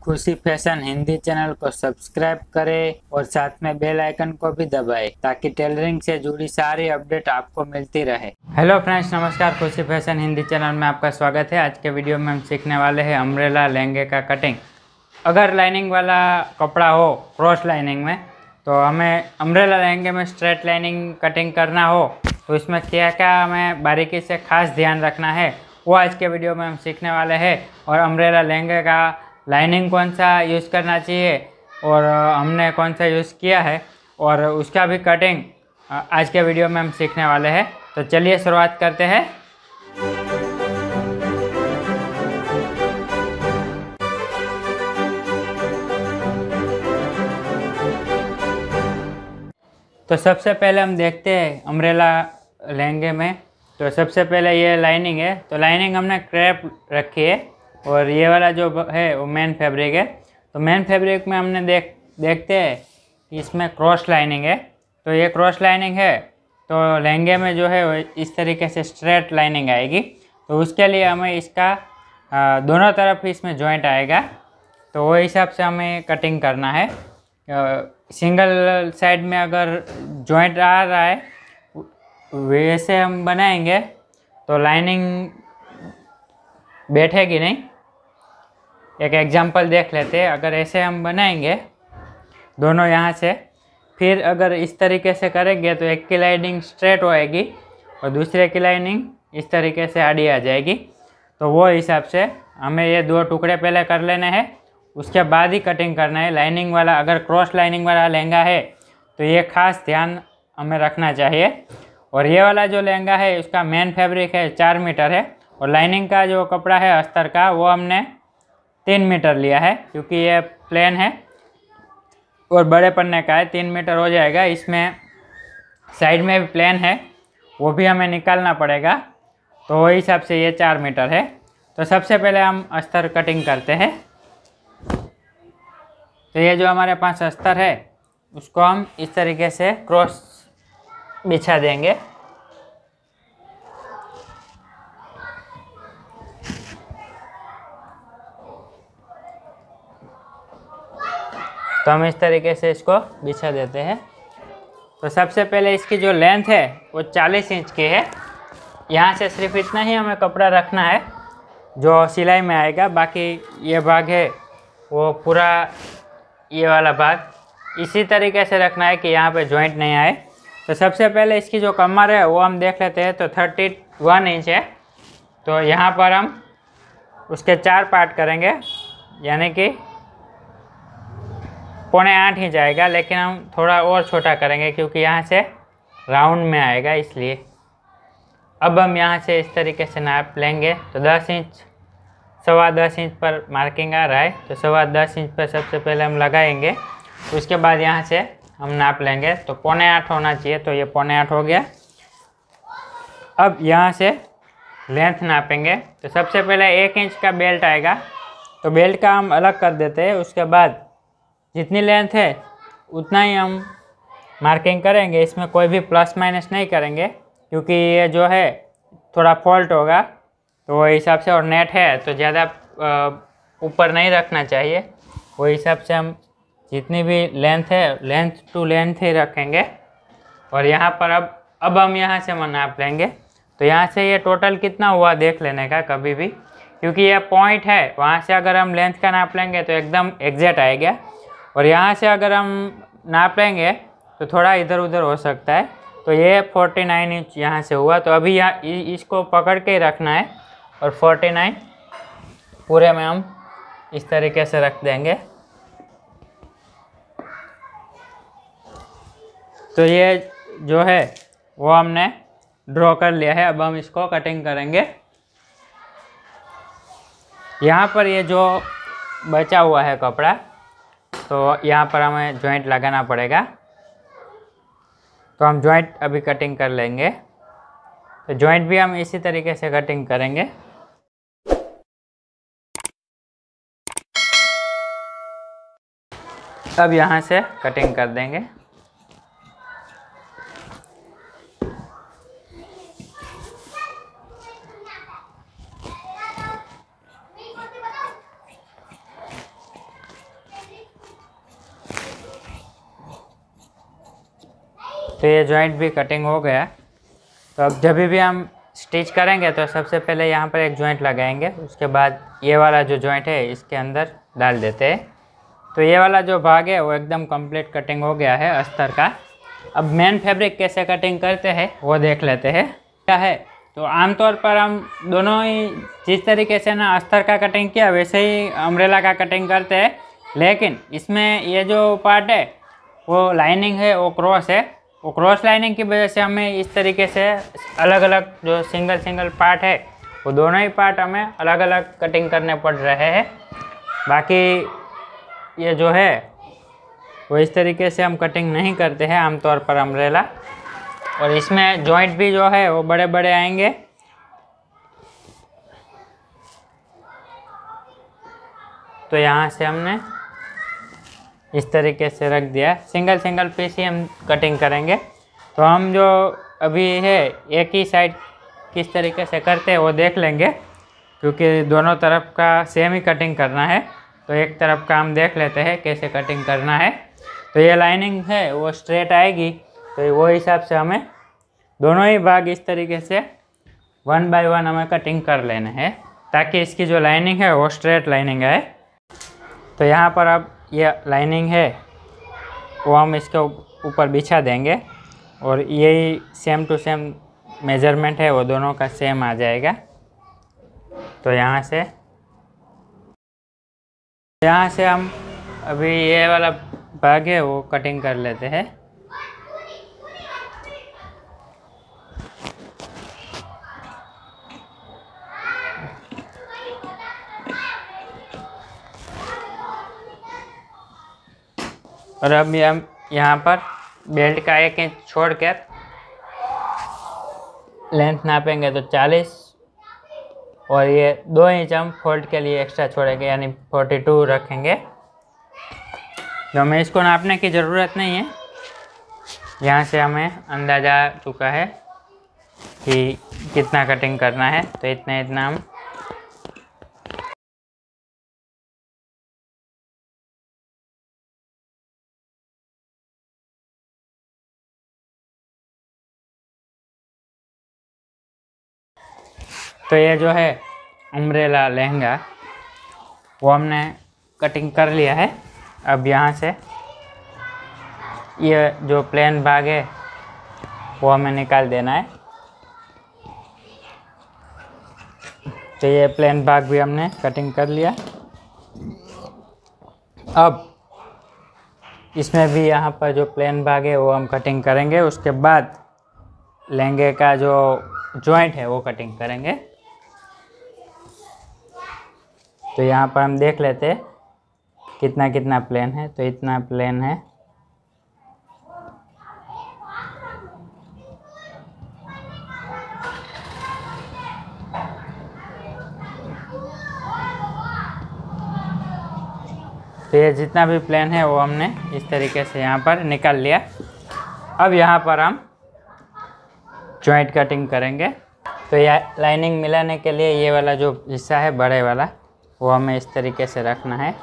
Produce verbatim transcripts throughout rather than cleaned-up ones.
खुशी fashion Hindi channel को subscribe करें और साथ में बेल आइकन को भी दबाएं ताकि टेलरिंग से जुड़ी सारी अपडेट आपको मिलती रहे। हेलो फ्रेंड्स, नमस्कार। खुशी फैशन हिंदी चैनल में आपका स्वागत है। आज के वीडियो में हम सीखने वाले हैं अम्ब्रेला लहंगे का कटिंग। अगर लाइनिंग वाला कपड़ा हो क्रॉस लाइनिंग में, तो हमें अम्ब्रेला लहंगे में स्ट्रेट लाइनिंग कटिंग करना हो तो इसमें क्या क्या हमें बारीकी से खास ध्यान रखना है, वो आज के वीडियो में हम सीखने वाले हैं। और अम्ब्रेला लहंगे का लाइनिंग कौन सा यूज़ करना चाहिए और हमने कौन सा यूज़ किया है और उसका भी कटिंग आज के वीडियो में हम सीखने वाले हैं। तो चलिए शुरुआत करते हैं। तो सबसे पहले हम देखते हैं अम्ब्रेला लहंगे में। तो सबसे पहले ये लाइनिंग है, तो लाइनिंग हमने क्रेप रखी है और ये वाला जो है वो मेन फैब्रिक है। तो मेन फैब्रिक में हमने देख देखते हैं कि इसमें क्रॉस लाइनिंग है। तो ये क्रॉस लाइनिंग है तो लहंगे में जो है वो इस तरीके से स्ट्रेट लाइनिंग आएगी। तो उसके लिए हमें इसका दोनों तरफ इसमें जॉइंट आएगा, तो वो हिसाब से हमें कटिंग करना है। सिंगल साइड में अगर जॉइंट आ रहा है वैसे हम बनाएंगे तो लाइनिंग बैठेगी नहीं। एक एग्जांपल देख लेते हैं। अगर ऐसे हम बनाएंगे दोनों यहाँ से, फिर अगर इस तरीके से करेंगे तो एक की लाइनिंग स्ट्रेट होएगी और दूसरे की लाइनिंग इस तरीके से आड़ी आ जाएगी। तो वो हिसाब से हमें ये दो टुकड़े पहले कर लेने हैं, उसके बाद ही कटिंग करना है। लाइनिंग वाला अगर क्रॉस लाइनिंग वाला लहंगा है तो ये खास ध्यान हमें रखना चाहिए। और ये वाला जो लहंगा है उसका मेन फैब्रिक है चार मीटर है और लाइनिंग का जो कपड़ा है अस्तर का वो हमने तीन मीटर लिया है, क्योंकि ये प्लेन है और बड़े पन्ने का है, तीन मीटर हो जाएगा। इसमें साइड में भी प्लेन है, वो भी हमें निकालना पड़ेगा, तो वही हिसाब से ये चार मीटर है। तो सबसे पहले हम अस्तर कटिंग करते हैं। तो ये जो हमारे पास अस्तर है उसको हम इस तरीके से क्रॉस बिछा देंगे। तो हम इस तरीके से इसको बिछा देते हैं। तो सबसे पहले इसकी जो लेंथ है वो चालीस इंच की है। यहाँ से सिर्फ इतना ही हमें कपड़ा रखना है जो सिलाई में आएगा। बाकी ये भाग है वो पूरा ये वाला भाग इसी तरीके से रखना है कि यहाँ पे जॉइंट नहीं आए। तो सबसे पहले इसकी जो कमर है वो हम देख लेते हैं। तो थर्टी वन इंच है, तो यहाँ पर हम उसके चार पार्ट करेंगे, यानी कि पौने आठ इंच आएगा, लेकिन हम थोड़ा और छोटा करेंगे क्योंकि यहाँ से राउंड में आएगा, इसलिए। अब हम यहाँ से इस तरीके से नाप लेंगे। तो दस इंच सवा दस इंच पर मार्किंग आ रहा है, तो सवा दस इंच पर सबसे पहले हम लगाएंगे। उसके बाद यहाँ से हम नाप लेंगे। तो पौने आठ होना चाहिए, तो ये पौने आठ हो गया। अब यहाँ से लेंथ नापेंगे। तो सबसे पहले एक इंच का बेल्ट आएगा, तो बेल्ट का हम अलग कर देते हैं। उसके बाद जितनी लेंथ है उतना ही हम मार्किंग करेंगे। इसमें कोई भी प्लस माइनस नहीं करेंगे क्योंकि ये जो है थोड़ा फॉल्ट होगा, तो वो हिसाब से। और नेट है तो ज़्यादा ऊपर नहीं रखना चाहिए, वो हिसाब से हम जितनी भी लेंथ है लेंथ टू लेंथ ही रखेंगे। और यहाँ पर अब अब हम यहाँ से नाप लेंगे। तो यहाँ से ये टोटल कितना हुआ देख लेने का कभी भी, क्योंकि ये पॉइंट है, वहाँ से अगर हम लेंथ का नाप लेंगे तो एकदम एग्जैक्ट आएगा। और यहाँ से अगर हम नाप लेंगे तो थोड़ा इधर उधर हो सकता है। तो ये उनचास इंच यहाँ से हुआ। तो अभी यहाँ इसको पकड़ के ही रखना है और उनचास पूरे में हम इस तरीके से रख देंगे। तो ये जो है वो हमने ड्रॉ कर लिया है। अब हम इसको कटिंग करेंगे। यहाँ पर ये जो बचा हुआ है कपड़ा, तो यहाँ पर हमें जॉइंट लगाना पड़ेगा। तो हम जॉइंट अभी कटिंग कर लेंगे। तो जॉइंट भी हम इसी तरीके से कटिंग करेंगे। अब यहाँ से कटिंग कर देंगे। तो ये जॉइंट भी कटिंग हो गया। तो अब जब भी हम स्टिच करेंगे तो सबसे पहले यहाँ पर एक जॉइंट लगाएंगे, उसके बाद ये वाला जो जॉइंट है इसके अंदर डाल देते हैं। तो ये वाला जो भाग है वो एकदम कंप्लीट कटिंग हो गया है अस्तर का। अब मेन फैब्रिक कैसे कटिंग करते हैं वो देख लेते हैं। क्या है तो आमतौर पर हम दोनों ही जिस तरीके से ना अस्तर का कटिंग किया वैसे ही अम्ब्रेला का कटिंग करते हैं, लेकिन इसमें ये जो पार्ट है वो लाइनिंग है वो क्रॉस है। वो क्रॉस लाइनिंग की वजह से हमें इस तरीके से अलग अलग जो सिंगल सिंगल पार्ट है वो दोनों ही पार्ट हमें अलग अलग कटिंग करने पड़ रहे हैं। बाकी ये जो है वो इस तरीके से हम कटिंग नहीं करते हैं आमतौर पर अम्ब्रेला। और इसमें जॉइंट भी जो है वो बड़े बड़े आएंगे। तो यहाँ से हमने इस तरीके से रख दिया, सिंगल सिंगल पीस ही हम कटिंग करेंगे। तो हम जो अभी है एक ही साइड किस तरीके से करते हैं वो देख लेंगे, क्योंकि दोनों तरफ का सेम ही कटिंग करना है। तो एक तरफ का हम देख लेते हैं कैसे कटिंग करना है। तो ये लाइनिंग है वो स्ट्रेट आएगी, तो वो हिसाब से हमें दोनों ही भाग इस तरीके से वन बाय वन हमें कटिंग कर लेना है, ताकि इसकी जो लाइनिंग है वो स्ट्रेट लाइनिंग आए। तो यहाँ पर अब ये लाइनिंग है वो हम इसके ऊपर बिछा देंगे, और यही सेम टू सेम मेजरमेंट है वो दोनों का सेम आ जाएगा। तो यहाँ से यहाँ से हम अभी ये वाला भाग है वो कटिंग कर लेते हैं। और अब ये हम यहाँ पर बेल्ट का एक इंच छोड़ कर लेंथ नापेंगे तो चालीस, और ये दो इंच हम फोल्ड के लिए एक्स्ट्रा छोड़ेंगे, यानी बयालीस रखेंगे। तो हमें इसको नापने की ज़रूरत नहीं है, यहाँ से हमें अंदाज़ा आ चुका है कि कितना कटिंग करना है। तो इतना इतना हम तो ये जो है अम्ब्रेला लहंगा वो हमने कटिंग कर लिया है। अब यहाँ से ये जो प्लेन भाग है वो हमें निकाल देना है। तो ये प्लेन भाग भी हमने कटिंग कर लिया। अब इसमें भी यहाँ पर जो प्लेन भाग है वो हम कटिंग करेंगे, उसके बाद लहंगे का जो जॉइंट है वो कटिंग करेंगे। तो यहाँ पर हम देख लेते हैं कितना कितना प्लेन है। तो इतना प्लेन है। तो ये जितना भी प्लेन है वो हमने इस तरीके से यहाँ पर निकाल लिया। अब यहाँ पर हम जॉइंट कटिंग करेंगे। तो ये लाइनिंग मिलाने के लिए ये वाला जो हिस्सा है बड़े वाला वो हमें इस तरीके से रखना है।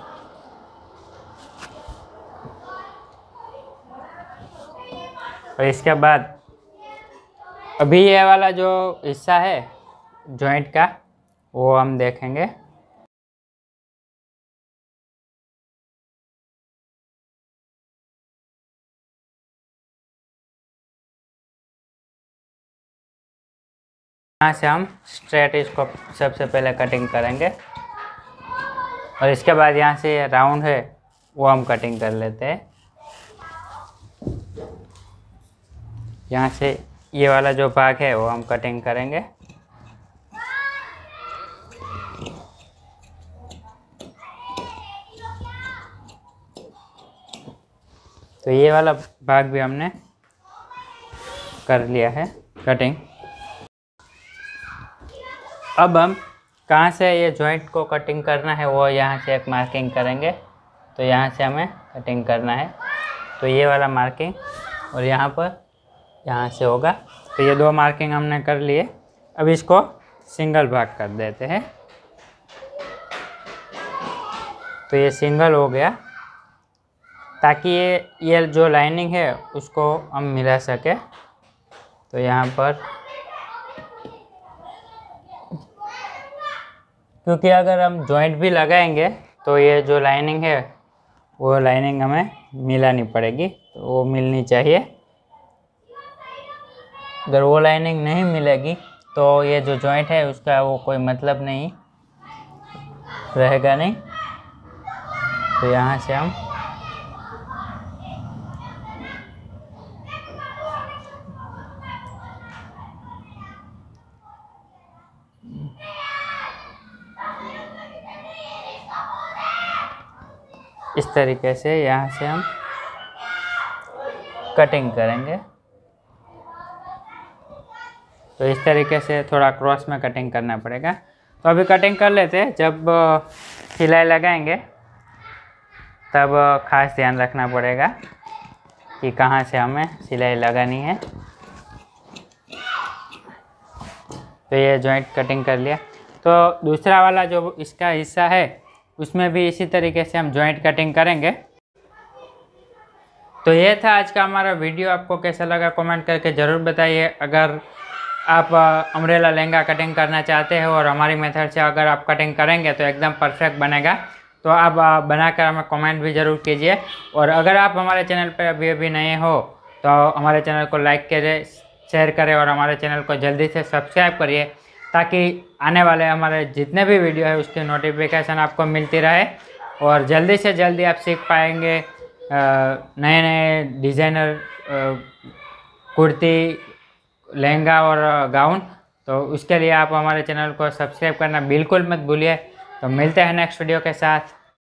और इसके बाद अभी ये वाला जो हिस्सा है जॉइंट का वो हम देखेंगे। यहाँ से हम स्ट्रेट इसको सबसे पहले कटिंग करेंगे, और इसके बाद यहाँ से ये राउंड है वो हम कटिंग कर लेते हैं। यहाँ से ये वाला जो भाग है वो हम कटिंग करेंगे। तो ये वाला भाग भी हमने कर लिया है कटिंग। अब हम कहाँ से ये जॉइंट को कटिंग करना है वो यहाँ से एक मार्किंग करेंगे। तो यहाँ से हमें कटिंग करना है। तो ये वाला मार्किंग और यहाँ पर यहाँ से होगा। तो ये दो मार्किंग हमने कर लिए। अब इसको सिंगल भाग कर देते हैं। तो ये सिंगल हो गया। ताकि ये ये जो लाइनिंग है उसको हम मिला सके। तो यहाँ पर क्योंकि अगर हम जॉइंट भी लगाएंगे तो ये जो लाइनिंग है वो लाइनिंग हमें मिलानी पड़ेगी, तो वो मिलनी चाहिए। अगर वो लाइनिंग नहीं मिलेगी तो ये जो जॉइंट है उसका वो कोई मतलब नहीं रहेगा नहीं। तो यहाँ से हम इस तरीके से यहाँ से हम कटिंग करेंगे। तो इस तरीके से थोड़ा क्रॉस में कटिंग करना पड़ेगा। तो अभी कटिंग कर लेते हैं। जब सिलाई लगाएंगे तब खास ध्यान रखना पड़ेगा कि कहाँ से हमें सिलाई लगानी है। तो ये जॉइंट कटिंग कर लिया। तो दूसरा वाला जो इसका हिस्सा है उसमें भी इसी तरीके से हम जॉइंट कटिंग करेंगे। तो ये था आज का हमारा वीडियो। आपको कैसा लगा कमेंट करके ज़रूर बताइए। अगर आप अम्ब्रेला लहंगा कटिंग करना चाहते हो और हमारी मेथड से अगर आप कटिंग करेंगे तो एकदम परफेक्ट बनेगा, तो आप बनाकर हमें कमेंट भी ज़रूर कीजिए। और अगर आप हमारे चैनल पर अभी अभी नए हो तो हमारे चैनल को लाइक करें, शेयर करें और हमारे चैनल को जल्दी से सब्सक्राइब करिए, ताकि आने वाले हमारे जितने भी वीडियो है उसकी नोटिफिकेशन आपको मिलती रहे और जल्दी से जल्दी आप सीख पाएंगे नए नए डिज़ाइनर कुर्ती, लहंगा और गाउन। तो उसके लिए आप हमारे चैनल को सब्सक्राइब करना बिल्कुल मत भूलिए। तो मिलते हैं नेक्स्ट वीडियो के साथ।